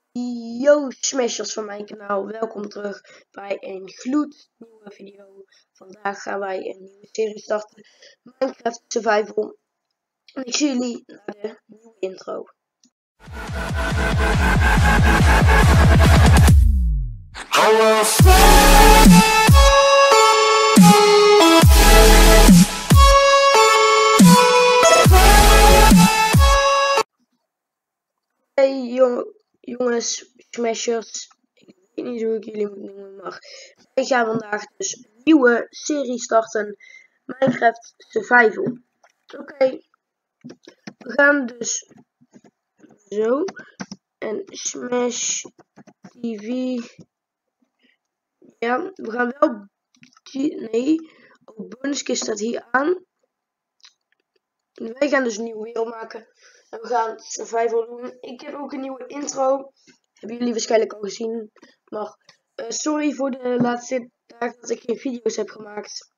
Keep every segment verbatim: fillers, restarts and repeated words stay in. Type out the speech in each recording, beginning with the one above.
Yo smashers van mijn kanaal, welkom terug bij een gloednieuwe video. Vandaag gaan wij een nieuwe serie starten, Minecraft Survival. En ik zie jullie naar de nieuwe intro. Hey jong, jongens, smashers, ik weet niet hoe ik jullie moet noemen, maar wij gaan vandaag dus een nieuwe serie starten, Minecraft Survival. Oké, okay. We gaan dus zo en Smash T V, ja, we gaan wel, nee, ook bonuskist staat hier aan. En wij gaan dus een nieuwe wereld maken. En we gaan survival doen. Ik heb ook een nieuwe intro. Hebben jullie waarschijnlijk al gezien. Maar uh, sorry voor de laatste dagen dat ik geen video's heb gemaakt.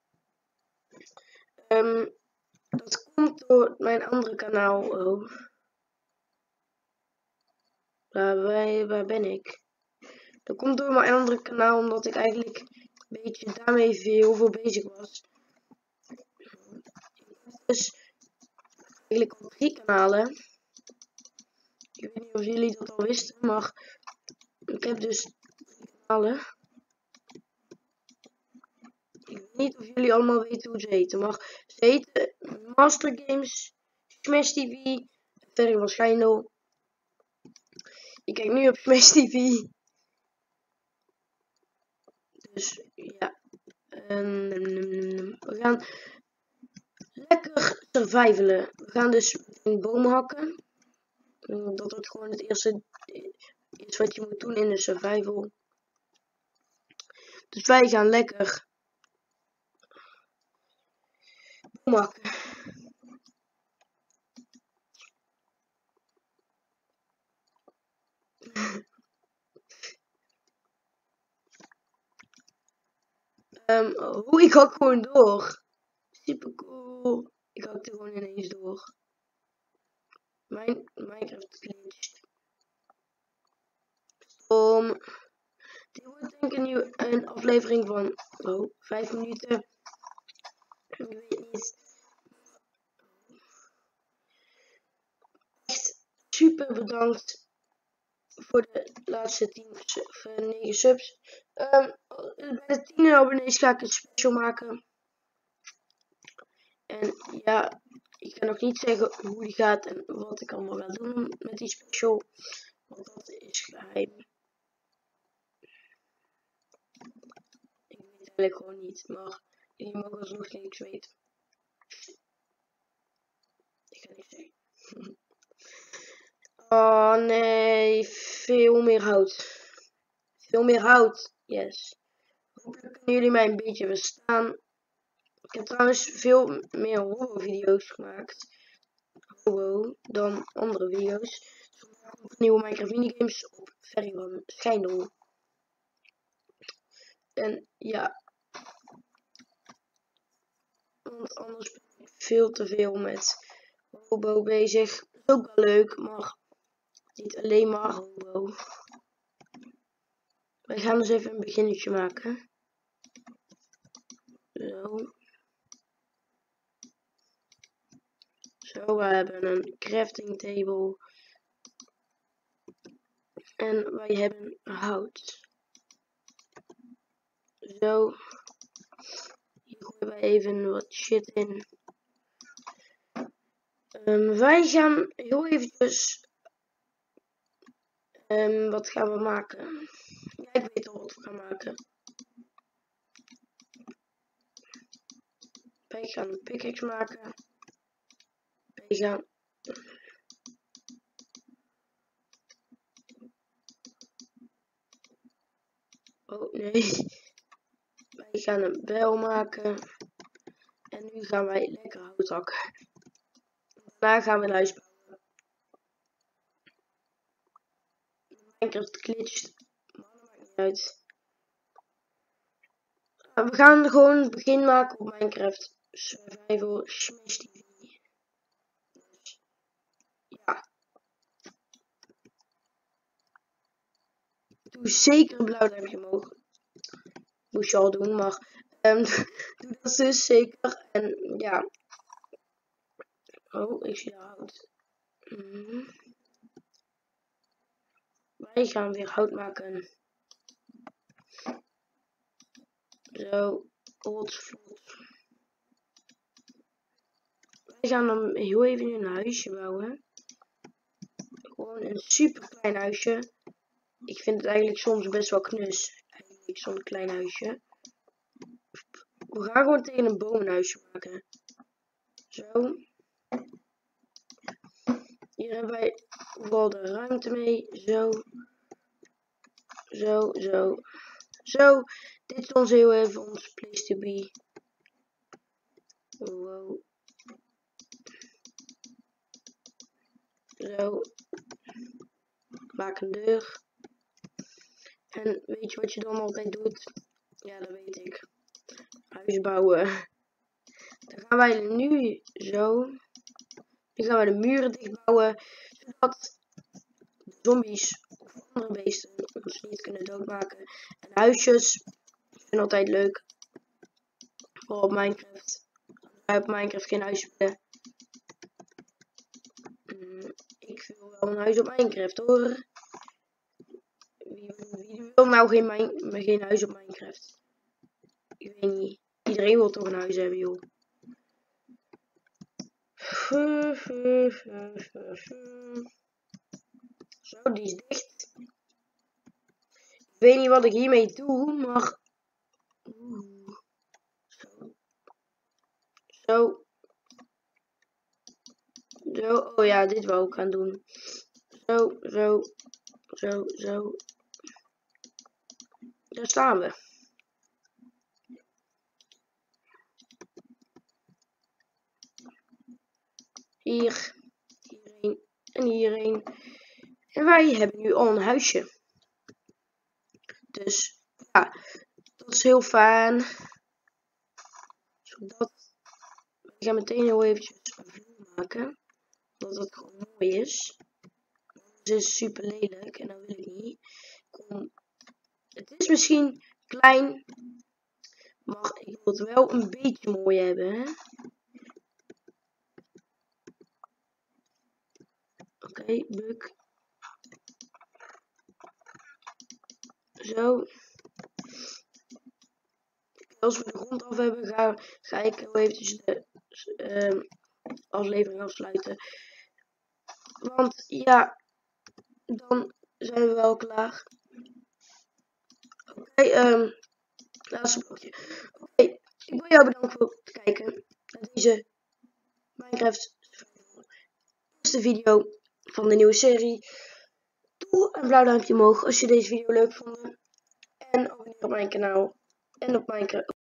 Um, dat komt door mijn andere kanaal. Oh. Waar, waar, waar ben ik? Dat komt door mijn andere kanaal. Omdat ik eigenlijk een beetje daarmee heel veel bezig was. Dus eigenlijk al drie kanalen. Ik weet niet of jullie dat al wisten, maar ik heb dus drie kanalen. Ik weet niet of jullie allemaal weten hoe ze heten, maar ze heten Master Games, Smash T V, Ferry van Schijndel. Ik kijk nu op Smash T V. Dus ja, um, we gaan lekker survivalen. We gaan dus een boom hakken. Dat wordt gewoon het eerste iets wat je moet doen in de survival. Dus wij gaan lekker boom hakken. um, hoe ik hak gewoon door. Super cool. Ik hak er gewoon ineens door. Mijn Minecraft glitcht. Om. Dit wordt denk ik een, nieuw, een aflevering van oh, vijf minuten. Ik weet niet. Echt super bedankt voor de laatste tien of negen subs. Um, bij de tien abonnees ga ik een special maken. En ja, ik kan nog niet zeggen hoe die gaat en wat ik allemaal ga doen met die special. Want dat is geheim. Ik weet het eigenlijk gewoon niet, maar jullie mogen alsnog niks weten. Ik ga niet zeggen. Oh nee, veel meer hout. Veel meer hout, yes. Hopelijk kunnen jullie mij een beetje verstaan. Ik heb trouwens veel meer horror video's gemaakt. Horror dan andere video's. Vandaag nieuwe Minecraft minigames op Ferry van Schijndel. En ja. Want anders ben ik veel te veel met Hobo bezig. Dat is ook wel leuk, maar niet alleen maar Hobo. Wij gaan dus even een beginnetje maken. Zo. Zo, we hebben een crafting table. En wij hebben hout. Zo. Hier gooien wij even wat shit in. Um, wij gaan heel eventjes. Um, wat gaan we maken? Ja, ik weet al wat we gaan maken. Wij gaan een pickaxe maken. Wij gaan. Oh nee. Wij gaan een bijl maken. En nu gaan wij lekker hout hakken. Daarna gaan we een huis bouwen. Minecraft glitcht. Maar dat maakt niet uit. We gaan gewoon het begin maken op Minecraft Survival Smash T V. Dus, ja. doe zeker een blauw duimpje omhoog. Moest je al doen, maar um, doe dat dus zeker. En ja. Oh, ik zie daar hout. Mm. Wij gaan weer hout maken. Zo, rotsvlot. Wij gaan dan heel even een huisje bouwen. Gewoon een super klein huisje. Ik vind het eigenlijk soms best wel knus. Eigenlijk zo'n klein huisje. We gaan gewoon tegen een boom een huisje maken. Zo. Hier hebben wij vooral de ruimte mee. Zo. Zo, zo. Zo. Dit is ons heel even ons place to be. Wow. Zo. Maak een deur. En weet je wat je dan altijd doet? Ja, dat weet ik. Huis bouwen. Dan gaan wij nu zo. Nu gaan wij de muren dichtbouwen. Zodat zombies of andere beesten ons niet kunnen doodmaken. En huisjes. Ik vind altijd leuk. Vooral op Minecraft. Wij op Minecraft geen huis willen. Hmm, ik wil wel een huis op Minecraft hoor. Wie, wie wil nou geen, mijn, geen huis op Minecraft? Ik weet niet. Iedereen wil toch een huis hebben, joh. Zo, die is dicht. Ik weet niet wat ik hiermee doe, maar... Oeh. Zo. Zo. Zo. Oh ja, dit wou ik gaan doen. Zo, zo. Zo, zo. Daar staan we. Hier, hierheen en hierheen. En wij hebben nu al een huisje. Dus ja, dat is heel fijn. Zodat ik ga meteen heel eventjes een vloer maken. Omdat het gewoon mooi is. Het is super lelijk en dat wil ik niet. Kom. Het is misschien klein, maar ik wil het wel een beetje mooi hebben. Hè? Oké, okay, buk. Zo. Als we de grond af hebben, ga, ga ik heel eventjes de uh, aflevering afsluiten. Want ja, dan zijn we wel klaar. Oké, okay, um, laatste blokje. Oké, okay, ik wil jou bedanken voor het kijken naar deze Minecraft eerste video van de nieuwe serie. Doe een blauw duimpje omhoog als je deze video leuk vond. En abonneer op mijn kanaal en op Minecraft.